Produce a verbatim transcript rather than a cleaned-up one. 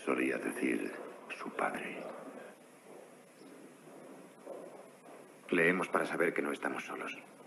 solía decir su padre. Leemos para saber que no estamos solos.